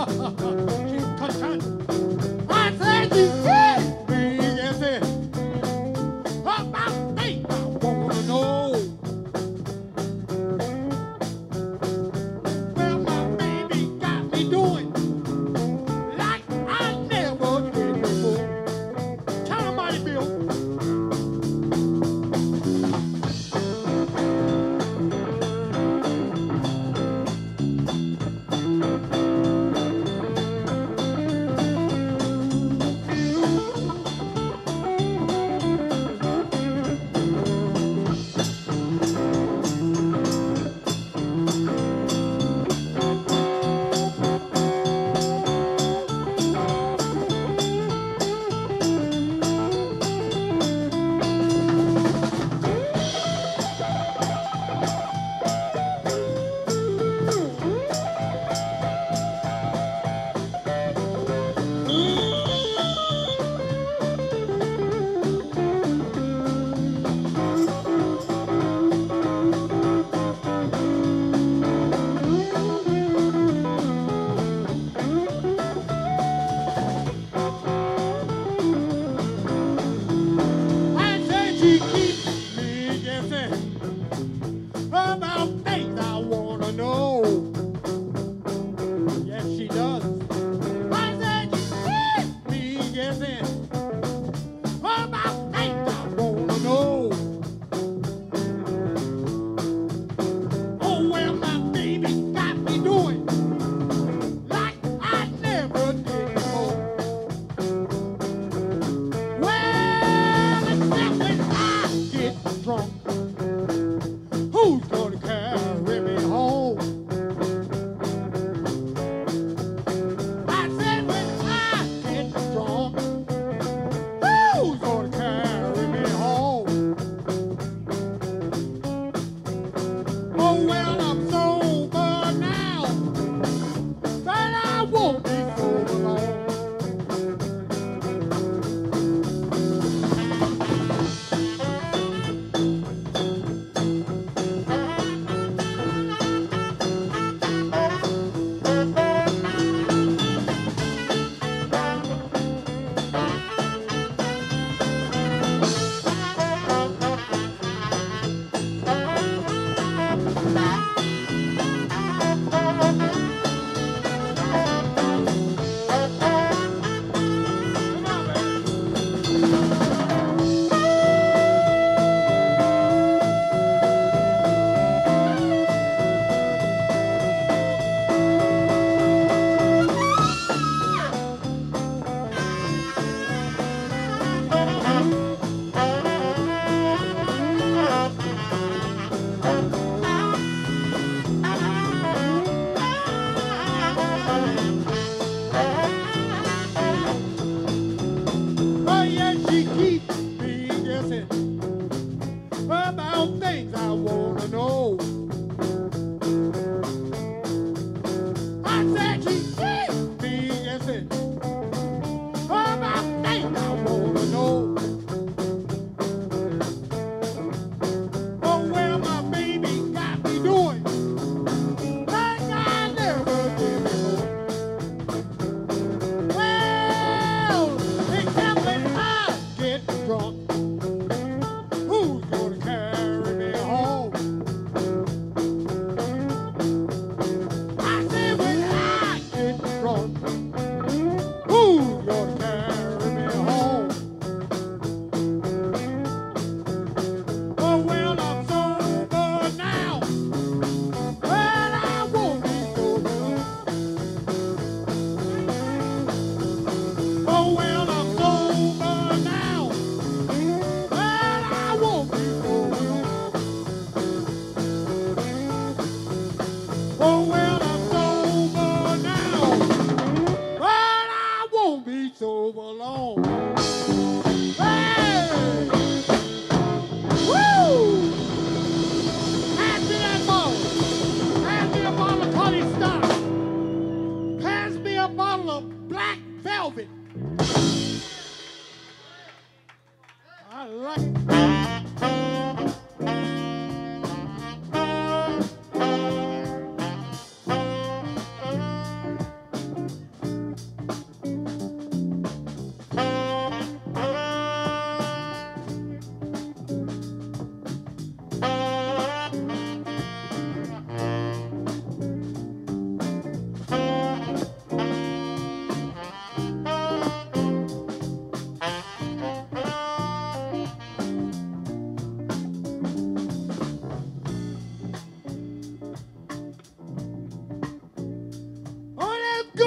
She's content. I said you did me, yes, it. About things I wanna know. Well, my baby got me doing like I never did before. Tell somebody, Bill. About things I wanna know. Yes, she does. I said she keeps me guessing about things I wanna know. Oh, well, my baby got me doing like I never did before. Well, except when I get drunk. Who's gonna carry me home? I said when I get drunk, who's gonna carry me home? Oh, well, I'm sober now, but I won't be sober long. She keeps me guessing about things I wanna know. I said she keeps me guessing about things I wanna know. Oh, well, my baby got me doing like I never did before. Well, except when I get drunk. Who's gonna carry me home? I say when I get drunk. Who's gonna carry me home? Oh, well, I'm sober now, but I won't be sober. Oh, well, I'm sober now, but I won't be sober. Oh, well, I'm sober now, but I won't be sober long. Hey! Woo! Pass me that bottle. Pass me a bottle of Connie Stock. Pass me a bottle of Black Velvet. I like it.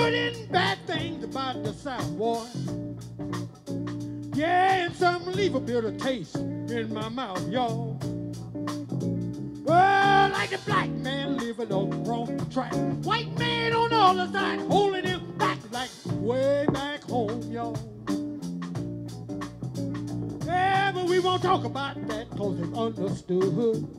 good and bad things about the South, boy. Yeah, and some leave a bitter taste in my mouth, y'all. Well, like the black man living on the wrong track. White man on the other side holding him back like way back home, y'all. Yeah, but we won't talk about that cause it's understood.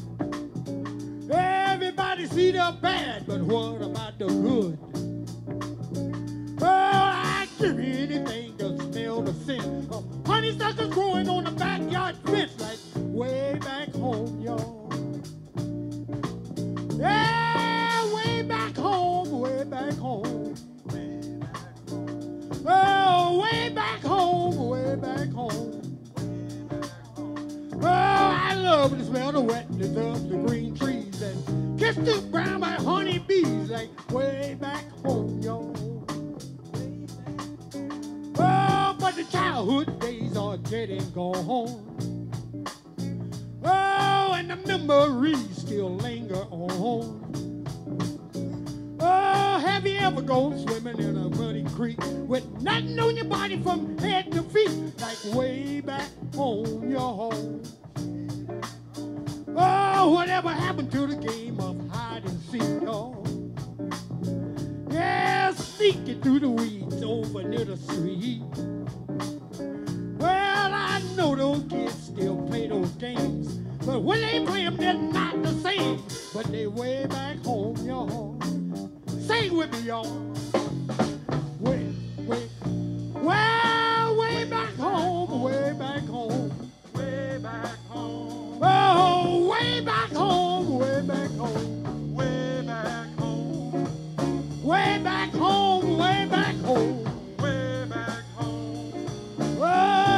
Everybody see the bad, but what about the good? Well, I'd give you anything to smell the scent of honeysuckles growing on the backyard fence like way back home, y'all. Yeah, way back home, way back home. Oh, way back home, way back home. Oh, I love to smell the wetness of the green trees and kiss the ground by honeybees like way back home, y'all. Oh, but the childhood days are getting gone. Oh, and the memories still linger on. Oh, have you ever gone swimming in a muddy creek with nothing on your body from head to feet like way back home, y'all? Oh, whatever happened to the game of hide and seek, y'all? Yeah, sneaking through the weeds over near the street. Well, I know those kids still play those games, but when they play them, they're not the same. But they way back home, y'all. Sing with me, y'all. Well, way back home, way back home, way back home. Oh, way back home, way back home, way back home, way back home, way back home, way back home. Oh.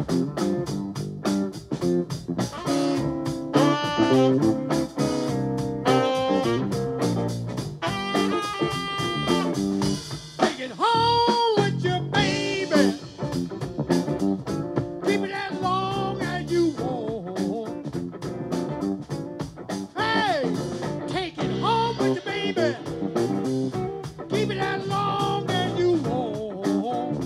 Take it home with you, baby. Keep it as long as you want. Hey, take it home with you, baby. Keep it as long as you want.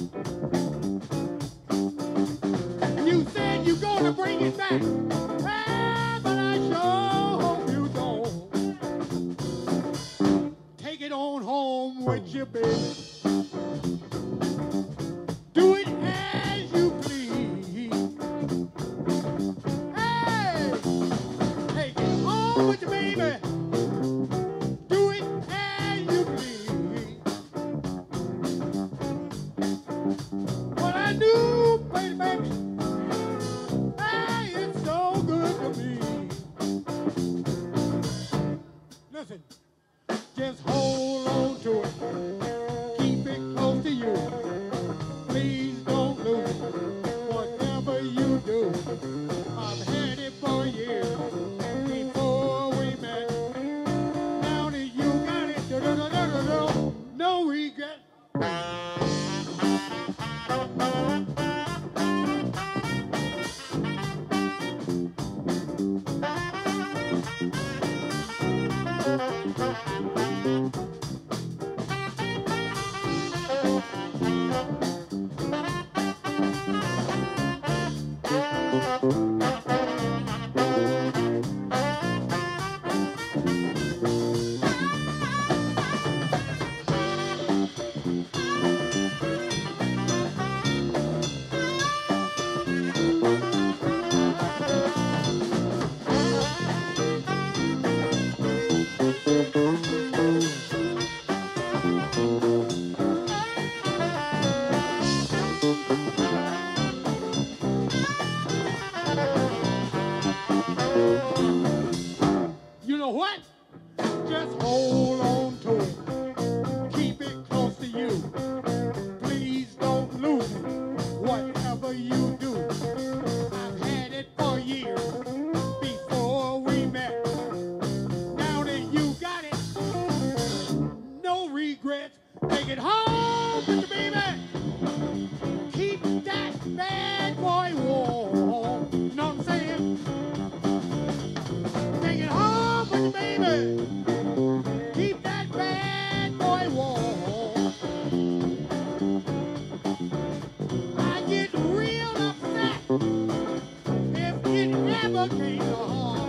You said you're gonna bring it back. Ah, but I sure hope you don't. Take it on home with you, baby. Do it as you please. Hey, take it home with you, baby. Do it as you please. What I do, baby, hey, it's so good to me. Listen, just hold on to it. Keep it close to you. Please don't lose it. Whatever you do, I've had it for years. Before we met, now that you got it, no regret. You know what? Just hold on to it. Keep it close to you. Please don't lose it. Whatever you do, I've had it for years. Before we met, now that you got it, no regrets. Take it home with you, baby. Keep that bad boy warm. Know what I'm saying? Take it home with you, baby. Keep that bad boy warm. I get real upset if it never came to harm.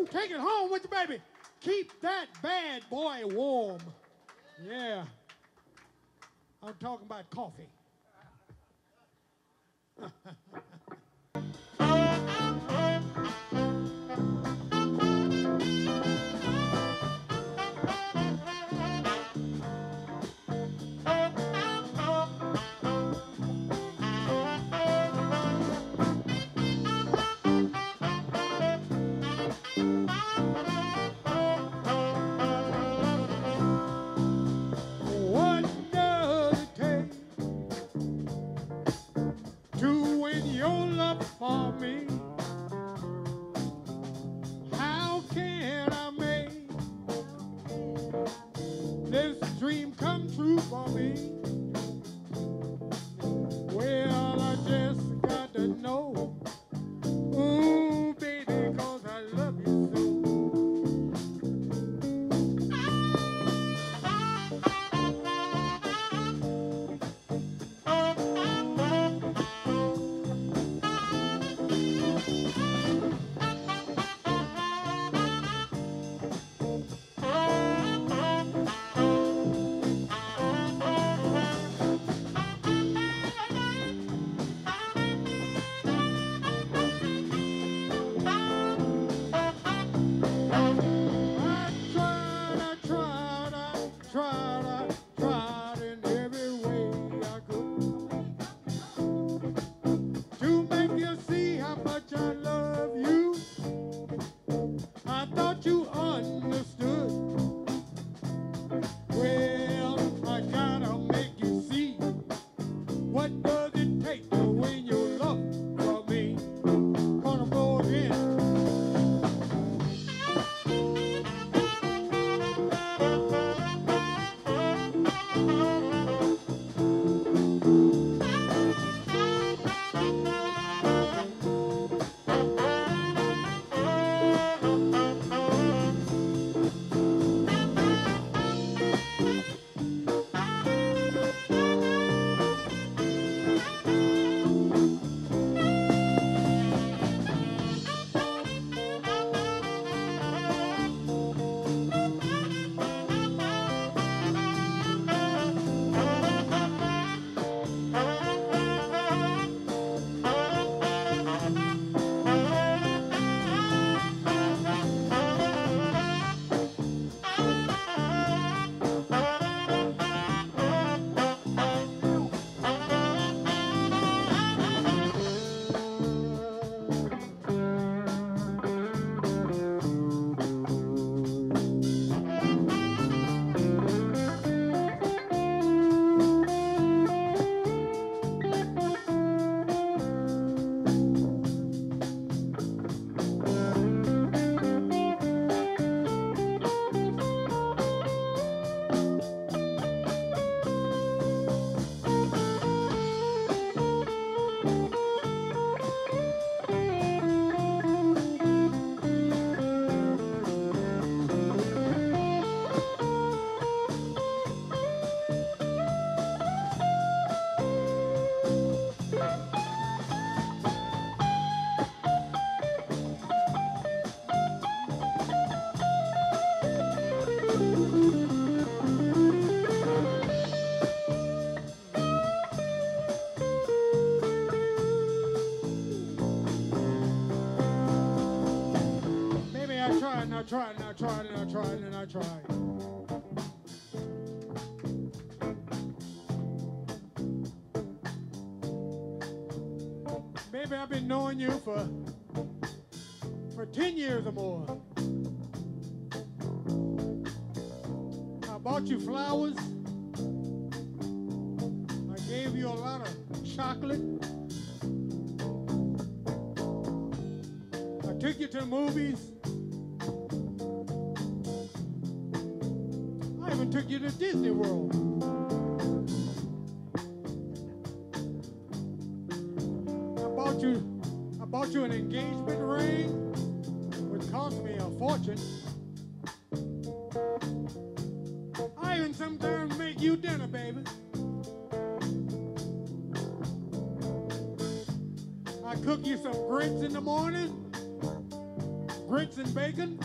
Take it home with you, baby. Keep that bad boy warm. Yeah. I'm talking about coffee. What does it take to win your love for me? How can I make this dream come true for me? Well, I just got to know, ooh, baby, 'cause I love you so. I tried in every way I could to make you see how much I love you. I thought you understood. Well, I gotta make you see. What does it take to win your love for me? Gonna go again. I tried. Baby, I've been knowing you for 10 years or more. I bought you flowers. I gave you a lot of chocolate. I took you to the movies. I even took you to Disney World. I bought you an engagement ring, which cost me a fortune. I even sometimes make you dinner, baby. I cook you some grits in the morning, grits and bacon.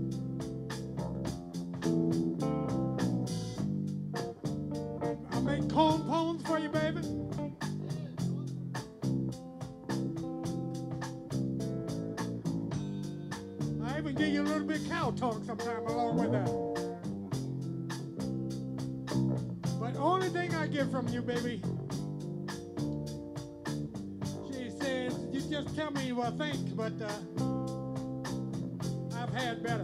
I make corn pones for you, baby. I even give you a little bit of cow tongue sometime along with that. But only thing I get from you, baby, she says, you just tell me what I think, but I've had better.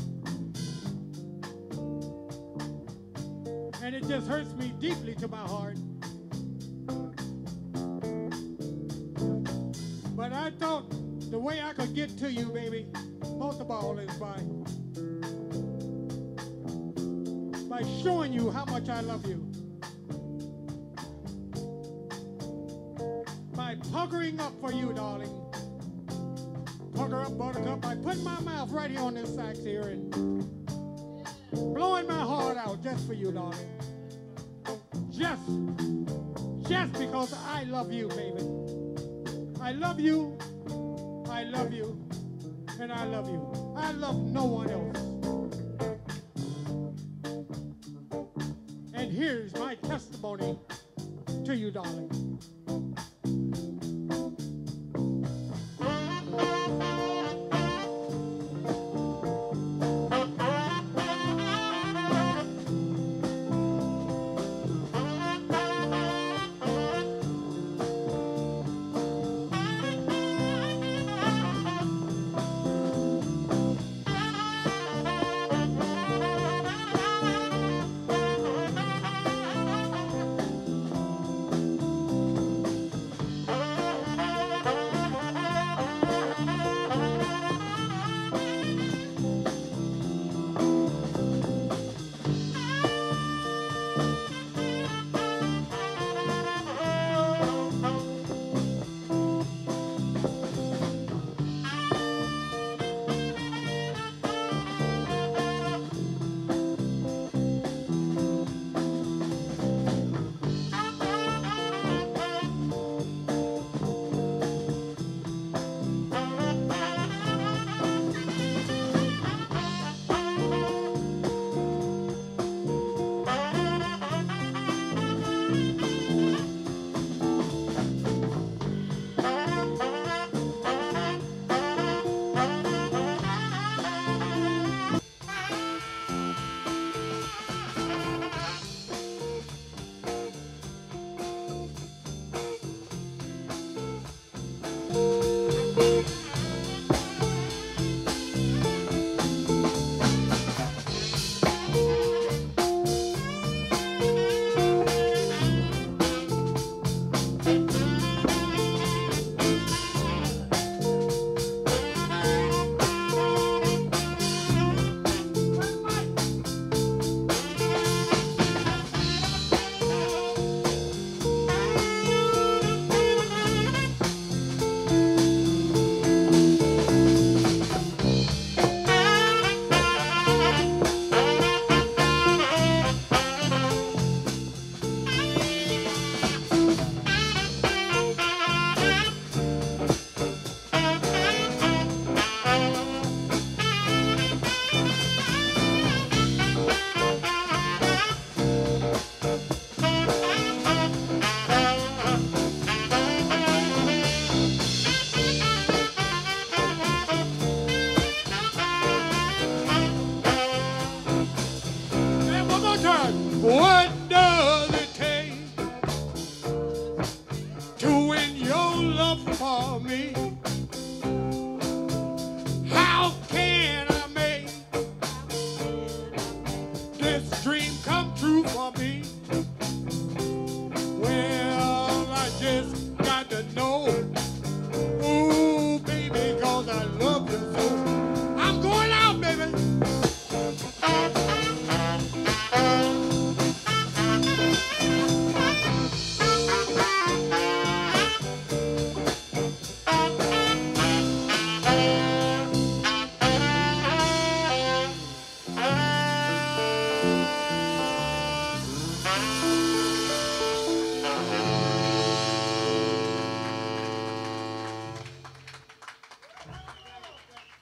And it just hurts me deeply to my heart. But I thought the way I could get to you, baby, most of all is by showing you how much I love you. By puckering up for you, darling. Pucker up, buttercup, by putting my mouth right here on this sax here and blowing my heart out just for you, darling. Just because I love you, baby. I love you, I love you, and I love you. I love no one else. And here's my testimony to you, darling.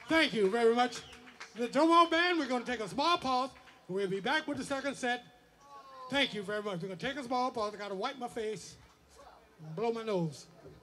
Thank you very much. The Tomo Band, we're going to take a small pause. We'll be back with the second set. Thank you very much. We're going to take a small pause. I got to wipe my face and blow my nose.